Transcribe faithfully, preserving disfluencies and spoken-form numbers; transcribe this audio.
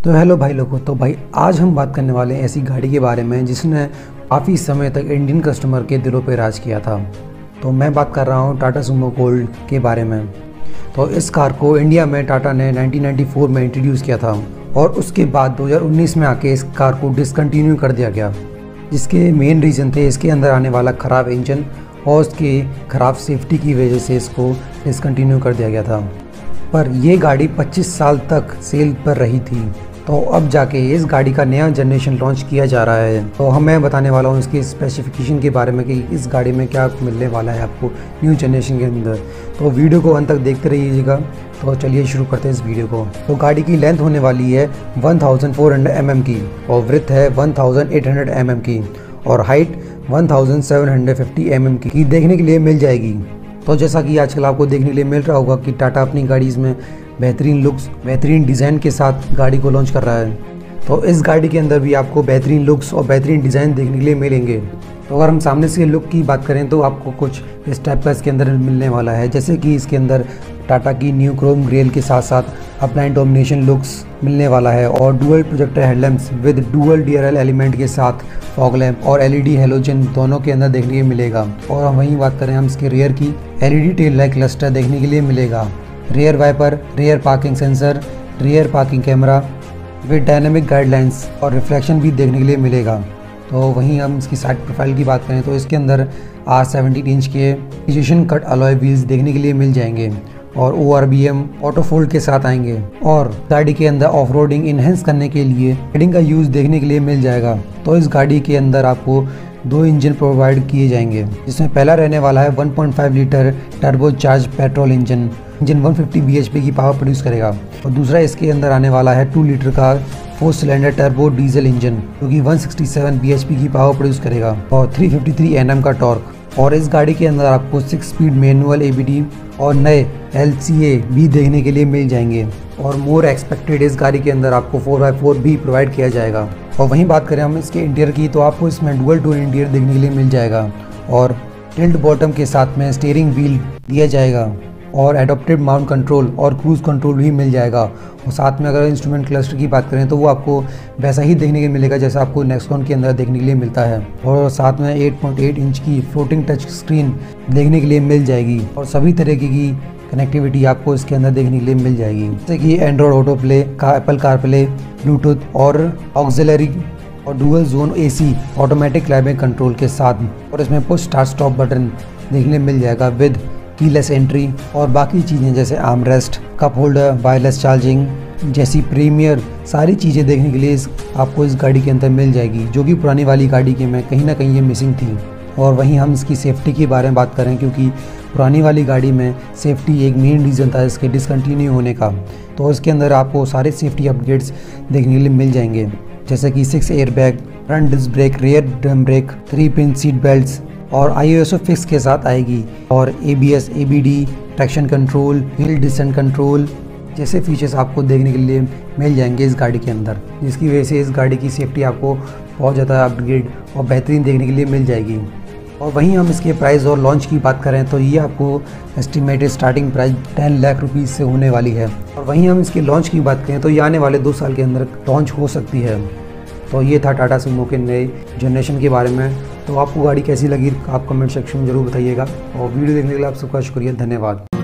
तो हेलो भाई लोगों, तो भाई आज हम बात करने वाले हैं ऐसी गाड़ी के बारे में जिसने काफ़ी समय तक इंडियन कस्टमर के दिलों पे राज किया था। तो मैं बात कर रहा हूँ टाटा सुमो गोल्ड के बारे में। तो इस कार को इंडिया में टाटा ने नाइनटीन नाइंटी फोर में इंट्रोड्यूस किया था और उसके बाद दो हज़ार उन्नीस में आके इस कार को डिसकंटिन्यू कर दिया गया, जिसके मेन रीज़न थे इसके अंदर आने वाला ख़राब इंजन और उसकी ख़राब सेफ्टी की वजह से इसको डिसकंटिन्यू कर दिया गया था। पर यह गाड़ी पच्चीस साल तक सेल पर रही थी। तो अब जाके इस गाड़ी का नया जनरेशन लॉन्च किया जा रहा है। तो हम मैं बताने वाला हूँ इसकी स्पेसिफिकेशन के बारे में कि इस गाड़ी में क्या मिलने वाला है आपको न्यू जनरेशन के अंदर। तो वीडियो को अंत तक देखते रहिएगा। तो चलिए शुरू करते हैं इस वीडियो को। तो गाड़ी की लेंथ होने वाली है one thousand four hundred M M की और विड्थ है one thousand eight hundred M M की और height one thousand seven hundred fifty M M की देखने के लिए मिल जाएगी। तो जैसा कि आजकल आपको देखने के लिए मिल रहा होगा कि टाटा अपनी गाड़ीज़ में बेहतरीन लुक्स, बेहतरीन डिज़ाइन के साथ गाड़ी को लॉन्च कर रहा है। तो इस गाड़ी के अंदर भी आपको बेहतरीन लुक्स और बेहतरीन डिज़ाइन देखने के लिए मिलेंगे। तो अगर हम सामने से लुक की बात करें तो आपको कुछ इस टाइप का इसके अंदर मिलने वाला है, जैसे कि इसके अंदर टाटा की न्यू क्रोम ग्रेल के साथ साथ अपलाइन डोमिनेशन लुक्स मिलने वाला है और dual projector headlamps with dual D R L element के साथ फॉग लैम्प और एल ई डी हेलोजन दोनों के अंदर देखने के लिए मिलेगा। और हम वहीं बात करें हम इसके रियर की, L E D tail light cluster देखने के लिए मिलेगा, rear wiper, rear parking sensor, rear parking camera with dynamic guidelines और रिफ्लेक्शन भी देखने के लिए मिलेगा। तो वहीं हम इसकी साइड प्रोफाइल की बात करें तो इसके अंदर आर सेवेंटीन इंच के प्रिसिजन कट अलॉय व्हील्स देखने के लिए मिल जाएंगे और O R V M auto fold के साथ आएंगे। और गाड़ी के अंदर ऑफ रोडिंग इन्हेंस करने के लिए हेडिंग का यूज़ देखने के लिए मिल जाएगा। तो इस गाड़ी के अंदर आपको दो इंजन प्रोवाइड किए जाएंगे, जिसमें पहला रहने वाला है one point five litre turbo charge petrol engine engine one fifty B H P की पावर प्रोड्यूस करेगा और दूसरा इसके अंदर आने वाला है टू लीटर का four cylinder turbo diesel engine जो कि one sixty seven B H P की पावर प्रोड्यूस करेगा और three fifty three N M का टॉर्क। और इस गाड़ी के अंदर आपको six speed manual A B D और नए एल सी ए भी देखने के लिए मिल जाएंगे और मोर एक्सपेक्टेड इस गाड़ी के अंदर आपको फोर बाई फोर भी प्रोवाइड किया जाएगा। और वहीं बात करें हम इसके इंटीरियर की तो आपको इसमें डुअल टोन इंटीरियर देखने के लिए मिल जाएगा और टिल्ट बॉटम के साथ में स्टीयरिंग व्हील दिया जाएगा और एडोप्टेड माउंट कंट्रोल और क्रूज कंट्रोल भी मिल जाएगा। और साथ में अगर इंस्ट्रूमेंट क्लस्टर की बात करें तो वो आपको वैसा ही देखने के मिलेगा जैसा आपको नेक्सॉन के अंदर देखने के लिए मिलता है और साथ में एट पॉइंट एट इंच की फ्लोटिंग टच स्क्रीन देखने के लिए मिल जाएगी और सभी तरीके की कनेक्टिविटी आपको इसके अंदर देखने के लिए मिल जाएगी, जैसे कि एंड्रॉयड ऑटो प्ले का एप्पल कार प्ले, ब्लूटूथ और ऑक्सिलरी और dual zone A C automatic climate control के साथ। और इसमें पुश स्टार्ट स्टॉप बटन देखने मिल जाएगा विद कीलेस एंट्री और बाकी चीज़ें जैसे arm rest, cup holder, wireless charging जैसी प्रीमियर सारी चीज़ें देखने के लिए इस, आपको इस गाड़ी के अंदर मिल जाएगी, जो कि पुरानी वाली गाड़ी के में कहीं ना कहीं ये मिसिंग थी। और वहीं हम इसकी सेफ्टी के बारे में बात करें, क्योंकि पुरानी वाली गाड़ी में सेफ्टी एक मेन रीज़न था इसके डिसकंटिन्यू होने का। तो इसके अंदर आपको सारे सेफ्टी अपडेट्स देखने के लिए मिल जाएंगे, जैसे कि six air bag, front disc brake, rear drum brake, three pin seat belts और I O S O fix के साथ आएगी और A B S, A B D, traction control, hill descent control जैसे फीचर्स आपको देखने के लिए मिल जाएंगे इस गाड़ी के अंदर, जिसकी वजह से इस गाड़ी की सेफ्टी आपको बहुत ज़्यादा अपग्रेड और बेहतरीन देखने के लिए मिल जाएगी। और वहीं हम इसके प्राइस और लॉन्च की बात करें तो ये आपको estimated starting price ten lakh rupees से होने वाली है। और वहीं हम इसके लॉन्च की बात करें तो ये आने वाले दो साल के अंदर लॉन्च हो सकती है। तो ये था टाटा सुमो के नए जनरेशन के बारे में। तो आपको गाड़ी कैसी लगी आप कमेंट सेक्शन में ज़रूर बताइएगा और वीडियो देखने के लिए आप सबका शुक्रिया, धन्यवाद।